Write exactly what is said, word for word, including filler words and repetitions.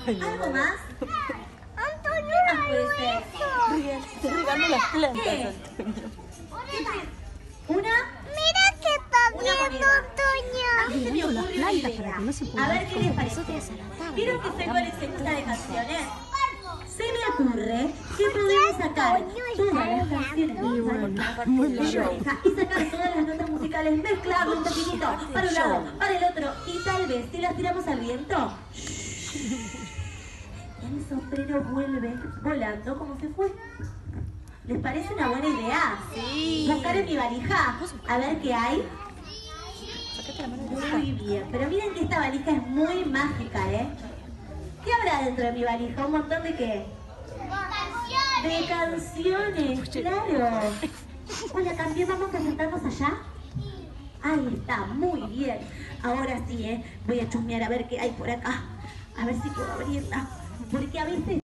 ¿Algo más? Antonio, ¿Qué más puede ser? Te regalo las plantas, ¿Qué? Antonio. ¿Una? mira que está Una viendo moneda. A Antonio. mí se me Las ocurre una plantas idea. para que no se A pongan ver qué les como parece. nosotros a la tarde. ¿Vieron que soy coleccionista de canciones? Se me ocurre que podemos sacar todas las canciones de Y mi bueno, pareja, muy de mi largo. pareja, y sacar todas las notas musicales, mezclarlo un poquitito para un lado, para el otro, y tal vez si las tiramos al viento, el sombrero vuelve volando como se fue. ¿Les parece una buena idea? Sí. Buscar en mi valija, a ver qué hay. Sacate la mano de Muy bien, pero miren que esta valija es muy mágica, ¿eh? ¿Qué habrá dentro de mi valija? ¿Un montón de qué? De canciones, claro. Hola, campeón, ¿vamos a sentarnos allá? Ahí está, muy bien. Ahora sí, ¿eh? Voy a chusmear a ver qué hay por acá. A ver si puedo abrirla. Porque a veces...